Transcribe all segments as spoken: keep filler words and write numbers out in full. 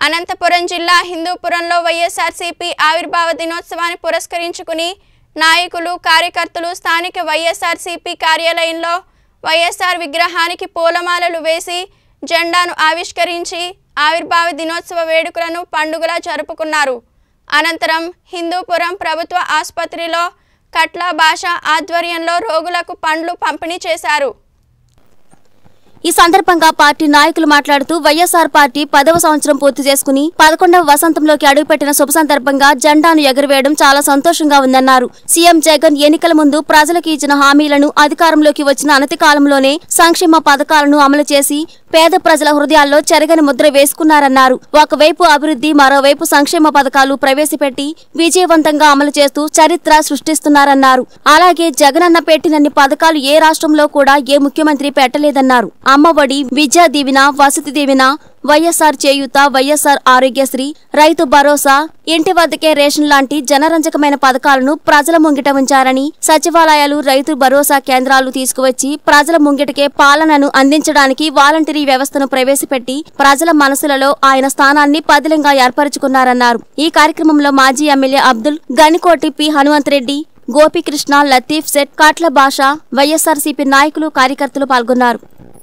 అనంతపురం జిల్లా హిందూపురంలో వైఎస్ఆర్సీపీ ఆవిర్భావ దినోత్సవాన్ని పురస్కరించుకుని నాయకులు కార్యకర్తలు స్థానిక వైఎస్ఆర్సీపీ కార్యాలయంలో వైఎస్ఆర్ విగ్రహానికి పూలమాలలు వేసి జెండాను ఆవిష్కరించి ఆవిర్భావ దినోత్సవ వేడుకలను పండుగలా జరుపుకున్నారు. అనంతరం హిందూపురం ప్రభుత్వ ఆసుపత్రిలో కట్ల భాష ఆధ్వర్యంలో రోగులకు పండ్లు పంపిణీ చేశారు. ఈ సందర్భంగా పార్టీ నాయకులు మాట్లాడుతూ వైఎస్ఆర్ పార్టీ పదవ సంవత్సరం పూర్తి చేసుకుని పదకొండవ వసంతంలోకి అడుగుపెట్టిన శుభ సందర్భంగా జెండాను ఎగురవేయడం చాలా సంతోషంగా ఉందన్నారు. సీఎం జగన్ ఎన్నికల ముందు ప్రజలకు ఇచ్చిన హామీలను అధికారంలోకి వచ్చిన అనతి కాలంలోనే సంక్షేమ పథకాలను అమలు చేసి పేద ప్రజల హృదయాల్లో చెరగని ముద్ర వేసుకున్నారన్నారు. ఒకవైపు అభివృద్ధి, మరోవైపు సంక్షేమ పథకాలు ప్రవేశపెట్టి విజయవంతంగా అమలు చేస్తూ చరిత్ర సృష్టిస్తున్నారన్నారు. అలాగే జగనన్న పెట్టినన్ని పథకాలు ఏ రాష్ట్రంలో కూడా ఏ ముఖ్యమంత్రి పెట్టలేదన్నారు. అమ్మఒడి, విద్యా దీవెన, వసతి దీవెన, వైఎస్ఆర్ చేయూత, వైఎస్ఆర్ ఆరోగ్యశ్రీ, రైతు భరోసా, ఇంటి వద్దకే రేషన్ లాంటి జనరంజకమైన పథకాలను ప్రజల ముంగిట ఉంచారని, సచివాలయాలు, రైతు భరోసా కేంద్రాలు తీసుకువచ్చి ప్రజల ముంగిటకే పాలనను అందించడానికి వాలంటరీ వ్యవస్థను ప్రవేశపెట్టి ప్రజల మనసులలో ఆయన స్థానాన్ని పదిలంగా ఏర్పరచుకున్నారన్నారు. ఈ కార్యక్రమంలో మాజీ ఎమ్మెల్యే అబ్దుల్, గనికోటి పి హనుమంత్ రెడ్డి, గోపీకృష్ణ, లతీఫ్ సెట్, కాట్ల భాష, వైఎస్ఆర్సీపీ నాయకులు, కార్యకర్తలు పాల్గొన్నారు.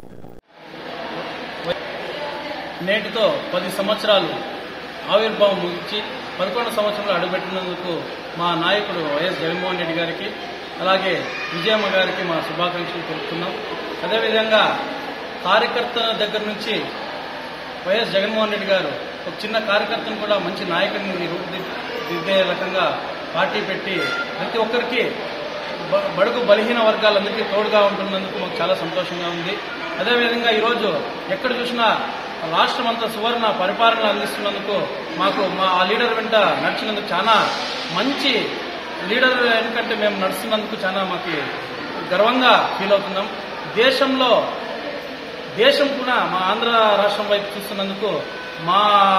నేటితో పది సంవత్సరాలు ఆవిర్భావం ముగించి పదకొండు సంవత్సరాలు అడుగుపెట్టినందుకు మా నాయకుడు వైఎస్ జగన్మోహన్ రెడ్డి గారికి, అలాగే విజయమ్మ గారికి మా శుభాకాంక్షలు తెలుపుతున్నాం. అదేవిధంగా కార్యకర్తల దగ్గర నుంచి వైఎస్ జగన్మోహన్ రెడ్డి గారు ఒక చిన్న కార్యకర్తను కూడా మంచి నాయకుడిని రూపుదిద్దే రకంగా పార్టీ పెట్టి ప్రతి ఒక్కరికి బడుగు బలహీన వర్గాలందరికీ తోడుగా ఉంటున్నందుకు మాకు చాలా సంతోషంగా ఉంది. అదేవిధంగా ఈరోజు ఎక్కడ చూసినా రాష్ట్రం అంతా సువర్ణ పరిపాలన అందిస్తున్నందుకు మాకు మా ఆ లీడర్ వెంట నడిచినందుకు చాలా మంచి లీడర్ ఎందుకంటే మేము నడుస్తున్నందుకు చాలా మాకు గర్వంగా ఫీల్ అవుతున్నాం. దేశంలో దేశం కూడా మా ఆంధ్ర రాష్ట్రం వైపు చూస్తున్నందుకు మా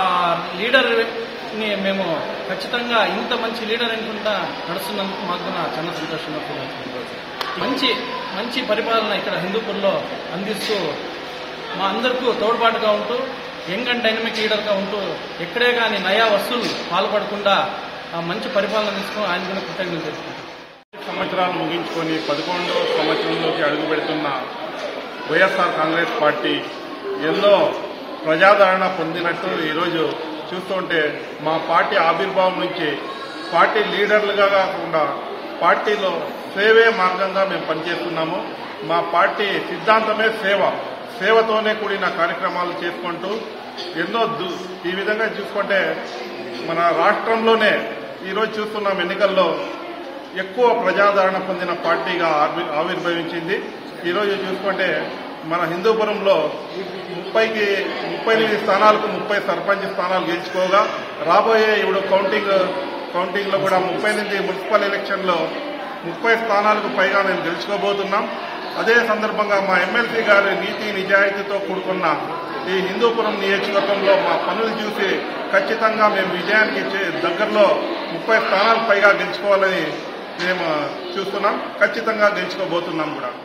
లీడర్ని మేము ఖచ్చితంగా ఇంత మంచి లీడర్ అనుకుంటా నడుస్తున్నందుకు మాకు కూడా చాలా సంతోషంగా ఫీల్ అవుతుంది. మంచి మంచి పరిపాలన ఇక్కడ హిందూపూర్లో అందిస్తూ మా అందరికీ తోడ్పాటుగా ఉంటూ యంగ్ అండ్ డైనమిక్ లీడర్గా ఉంటూ ఎక్కడే కానీ నయా వస్తువులు పాల్పడకుండా మంచి పరిపాలన తీసుకుని ఆయన కూడా కృతజ్ఞతలు తెలుసుకుంటాం. సంవత్సరాలు ముగించుకొని పదకొండవ సంవత్సరంలోకి అడుగు పెడుతున్న వైఎస్ఆర్ కాంగ్రెస్ పార్టీ ఎన్నో ప్రజాదరణ పొందినట్టు ఈరోజు చూస్తుంటే మా పార్టీ ఆవిర్భావం నుంచి పార్టీ లీడర్లుగా కాకుండా పార్టీలో సేవే మార్గంగా మేము పనిచేస్తున్నాము. మా పార్టీ సిద్ధాంతమే సేవ, సేవతోనే కూడిన కార్యక్రమాలు చేసుకుంటూ ఎన్నో ఈ విధంగా చూసుకుంటే మన రాష్ట్రంలోనే ఈరోజు చూస్తున్నాం ఎన్నికల్లో ఎక్కువ ప్రజాదరణ పొందిన పార్టీగా ఆవిర్భవించింది. ఈరోజు చూసుకుంటే మన హిందూపురంలో ముప్పైకి ముప్పై ఎనిమిది స్థానాలకు ముప్పై సర్పంచ్ స్థానాలు గెలుచుకోగా రాబోయే ఇప్పుడు కౌంటింగ్ కౌంటింగ్ లో కూడా ముప్పై ఎనిమిది మున్సిపల్ ఎలక్షన్ లో ముప్పై స్థానాలకు పైగా మేము గెలుచుకోబోతున్నాం. అదే సందర్భంగా మా ఎమ్మెల్సీ గారి నీతి నిజాయితీతో కూడుకున్న ఈ హిందూపురం నియోజకవర్గంలో మా పనులు చూసి ఖచ్చితంగా మేము విజయానికి దగ్గరలో ముప్పై స్థానాలకు పైగా గెలుచుకోవాలని మేము చూస్తున్నాం. ఖచ్చితంగా గెలుచుకోబోతున్నాం కూడా.